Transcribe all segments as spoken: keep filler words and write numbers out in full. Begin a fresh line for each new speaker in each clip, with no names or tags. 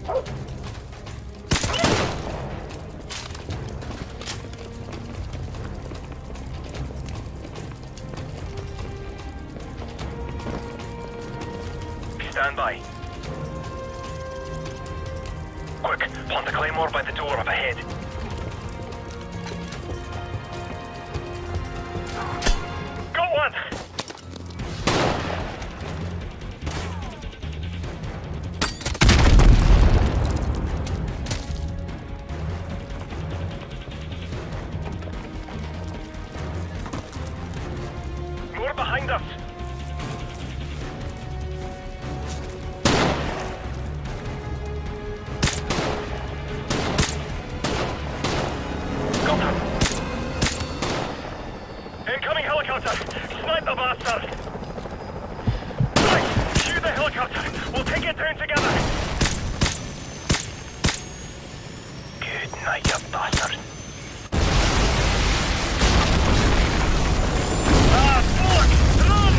Stand by. Quick, plant the claymore by the door up ahead. Got one! More behind us! Incoming helicopter! Snipe the bastard! Right, shoot the helicopter! We'll take it down together! Good night, you bastard! Ah, fuck! Run!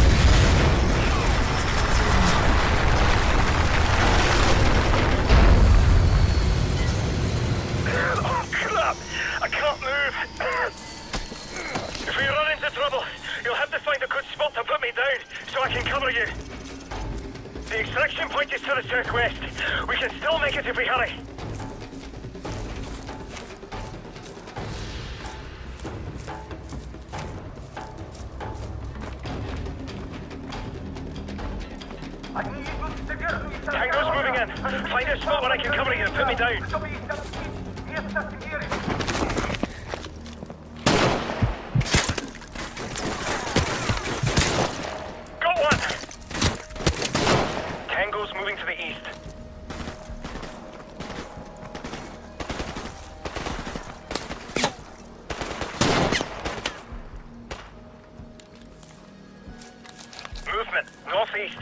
Oh, crap! I can't move! If we run into trouble, you'll have to find a good spot to put me down, so I can cover you. The extraction point is to the southwest. We can still make it if we hurry. Tango's moving in. Find a spot where I can cover you and put me down. Moving to the east. Movement, northeast.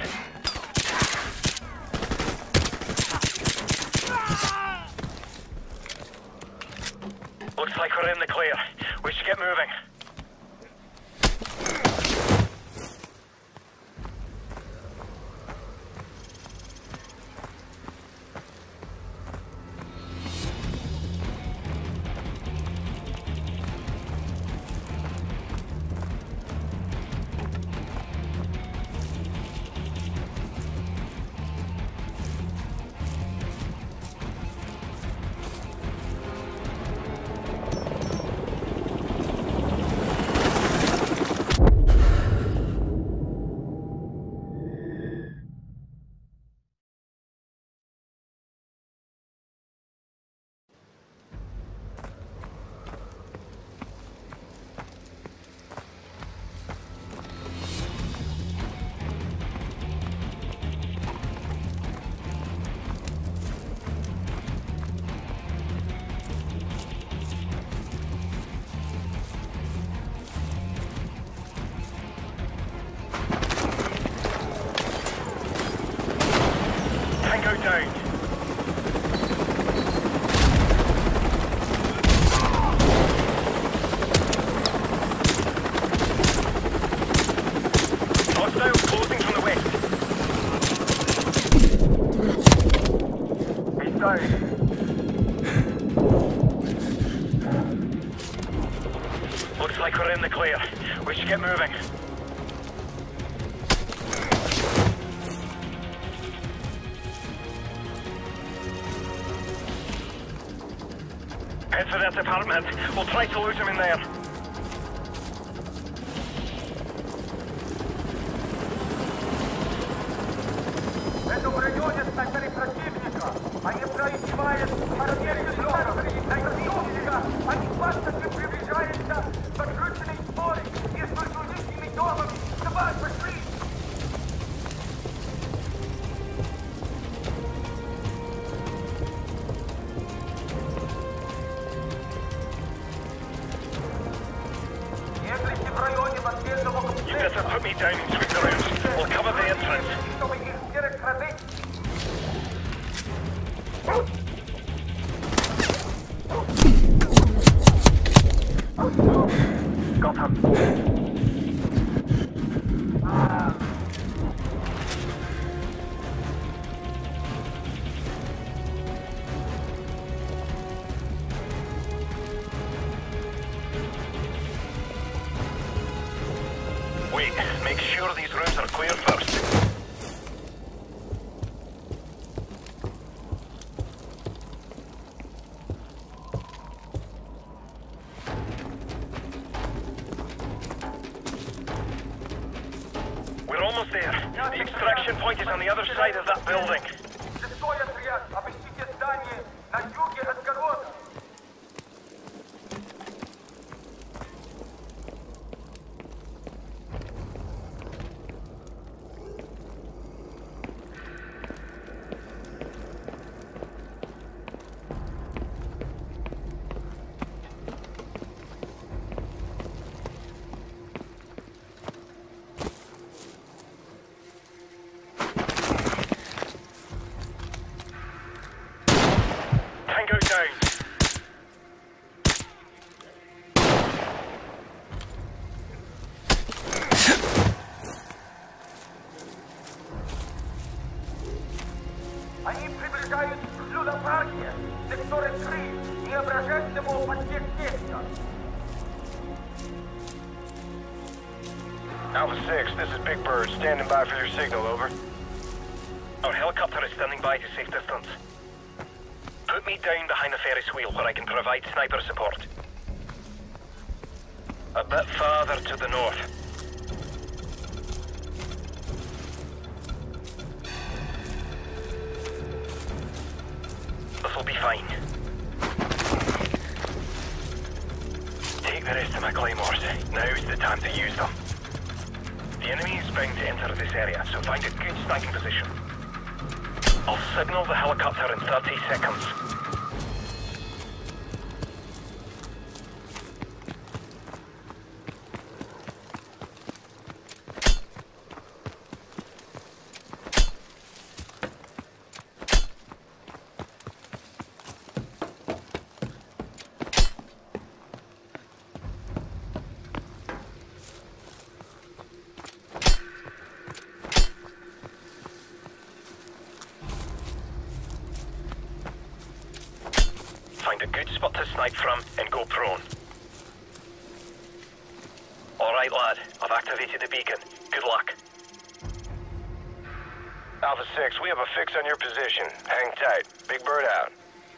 Looks like we're in the clear. We should get moving. Down. Hostiles closing from the west. He's down. Looks like we're in the clear. We should get moving. Head for that apartment. We'll try to lose him in there.
Это в районе стали противника. Они проигрывают армейских летов. Они паспорты приближаются к подключенной споре и с разрушительными домами. Давай, пошли!
You better put me down and switch around. We'll cover the entrance. Got him. Ah. sure these rooms are clear first. We're almost there. The extraction point is on the other side of that building.
Шестой отряд, обыщите здание на юге от города. Они приближаются к Люда-парке, секторы три, не обращайте ему потерь текста.
Alpha six, this is Big Bird, standing by for your signal, over. Our helicopter is standing by to safe distance. Put me down behind the Ferris wheel where I can provide sniper support. A bit farther to the north. This'll be fine. Take the rest of my claymores. Now's the time to use them. The enemy is bound to enter this area, so find a good sniping position. I'll signal the helicopter in thirty seconds. Find a good spot to snipe from and go prone. Alright lad, I've activated the beacon. Good luck. Alpha six, we have a fix on your position. Hang tight. Big Bird out.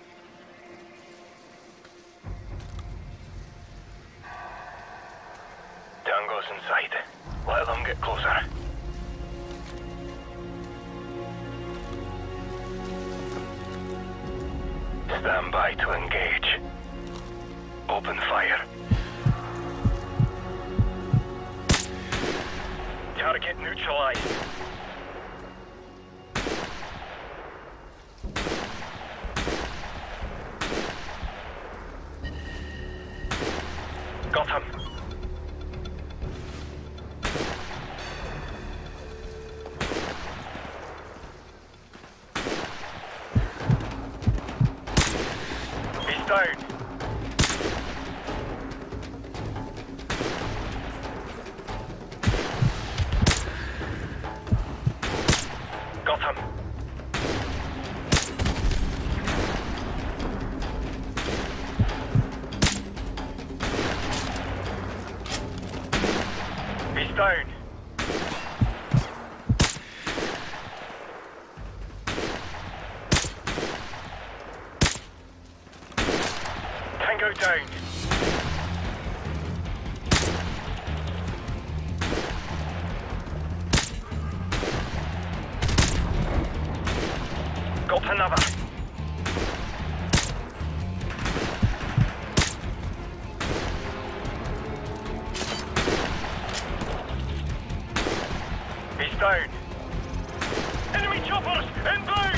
Tango's in sight. Let them get closer. Stand by to engage. Open fire. Target neutralized. Got him. Down. Got him. He's down. Tango down. Got another. He's down. Enemy choppers inbound!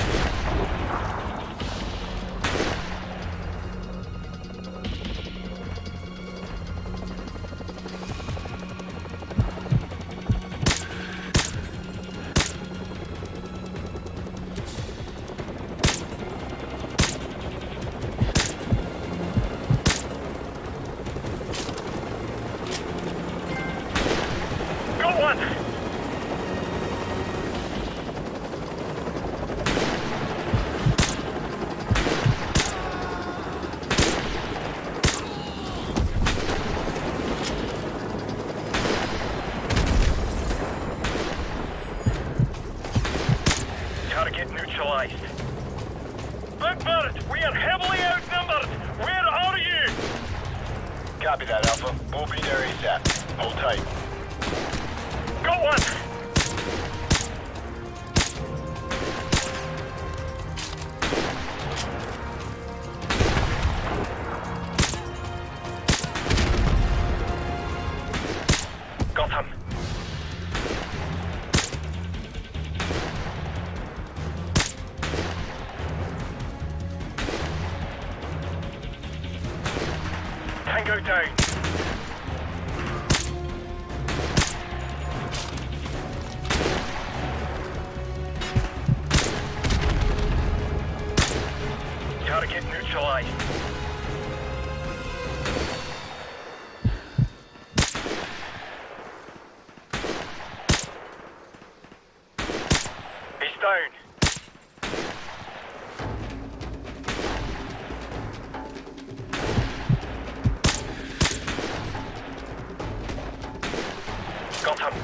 Big Bird, we are heavily outnumbered. Where are you?
Copy that, Alpha. We'll be there ASAP. Hold tight.
Got one. Got him. Tango down. Target neutralized. He's down. Got him.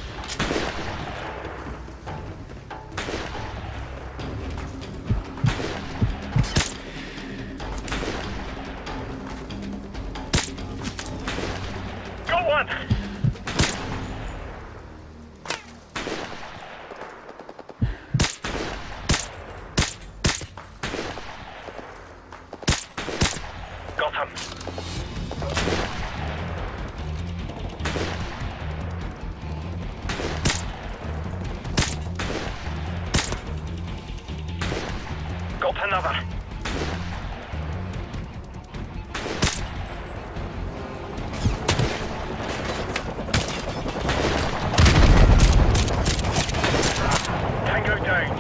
Got one. Got him. Got another. Tango down.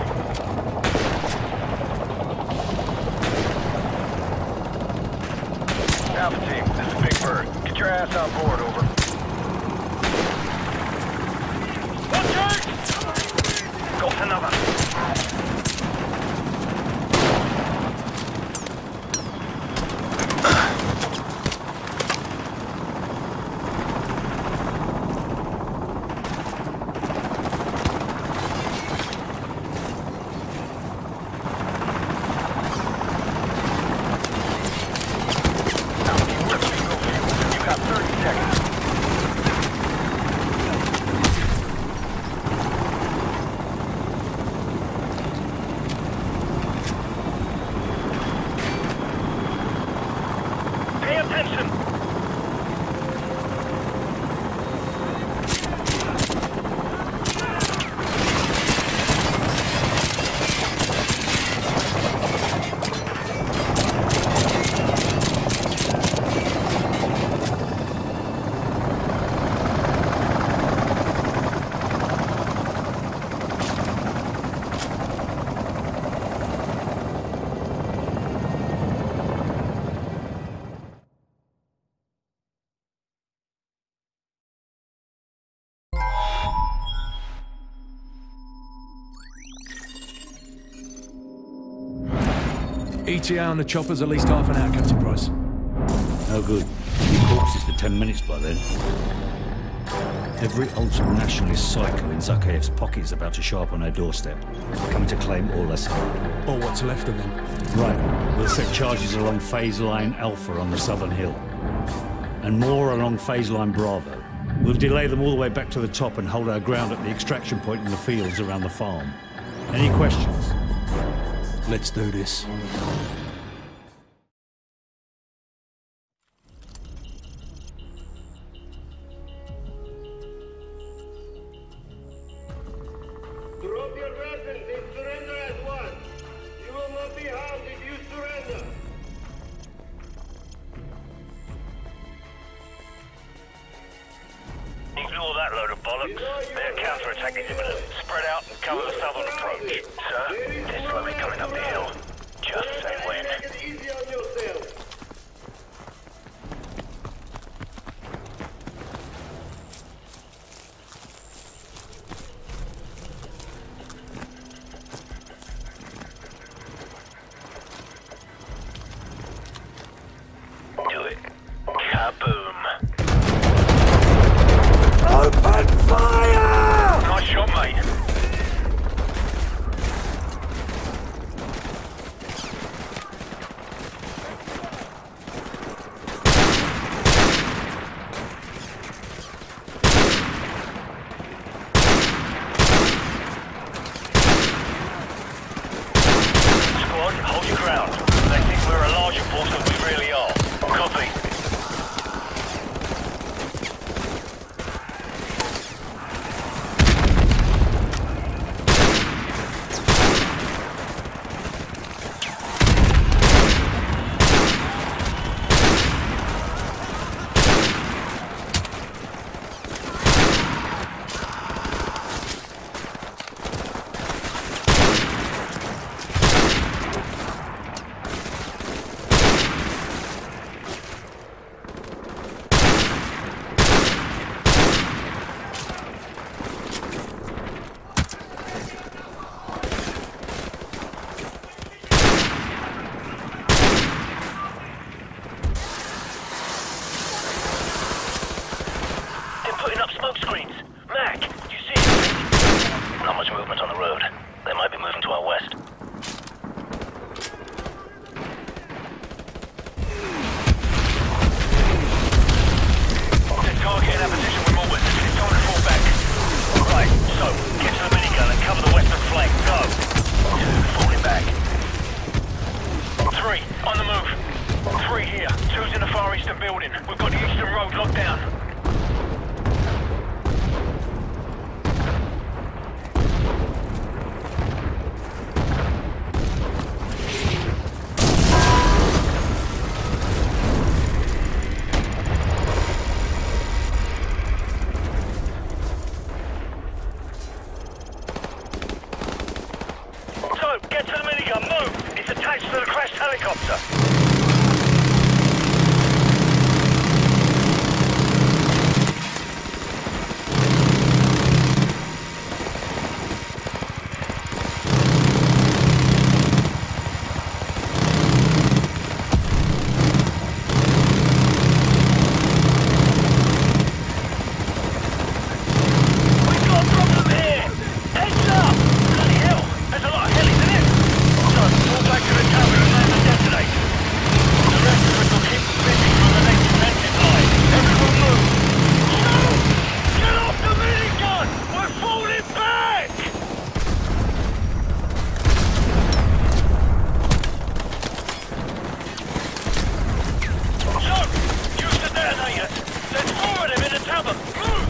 Alpha team, this is Big Bird. Get your ass on board, over.
Watch out! Got another.
You got thirty seconds.
Pay attention.
E T A on the chopper's at least half an hour, Captain Price.
No good. Few corpses for ten minutes by then. Every ultra-nationalist psycho in Zakhaev's pocket is about to show up on our doorstep, coming to claim all that's happened.
Or what's left of them.
Right. We'll set charges along phase line Alpha on the southern hill. And more along phase line Bravo. We'll delay them all the way back to the top and hold our ground at the extraction point in the fields around the farm. Any questions?
Let's do this.
Drop your weapons and surrender at once. You will not be harmed if you surrender.
Ignore that load of bollocks. Their counter-attack is imminent. Spread out and cover the southern approach. Sir, this way we're coming up the hill. Just say when.
Make it easy on yourself.
Do it. Kaboom.
Open fire!
Nice shot, mate. three, on the move. Three here, two's in the far eastern building. We've got the eastern road locked down. So, get to the minigun, move! It's attached to the crashed helicopter. We've got a problem here! Heads up! Bloody hell! There's a lot of helis in it! So, fall back to the tower and land the detonator. The rest of us will keep busy from the next defensive line. Everyone move! Shoot! Get off the minigun! We're falling back! So, use the detonator. There's four of them in the tower. Move!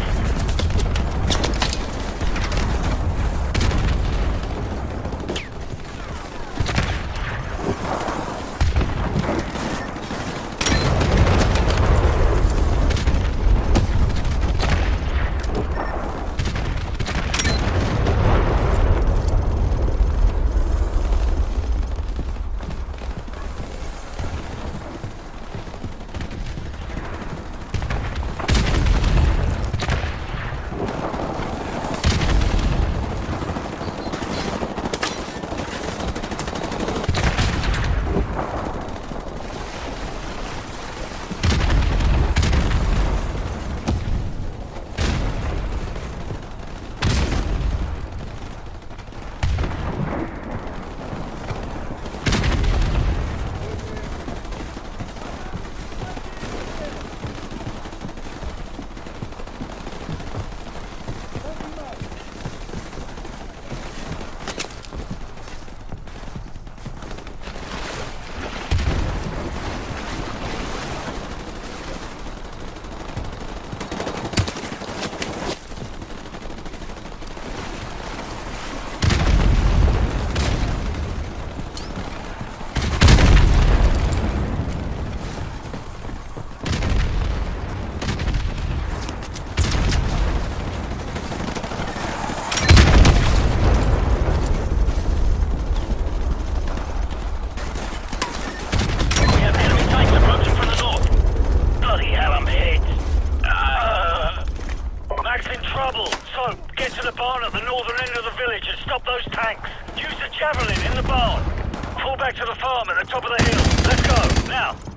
We have enemy tanks approaching from the north. Bloody hell, I'm hit. Uh, Mac's in trouble. So, get to the barn at the northern end of the village and stop those tanks. Use the javelin in the barn. Fall back to the farm at the top of the hill. Let's go, now.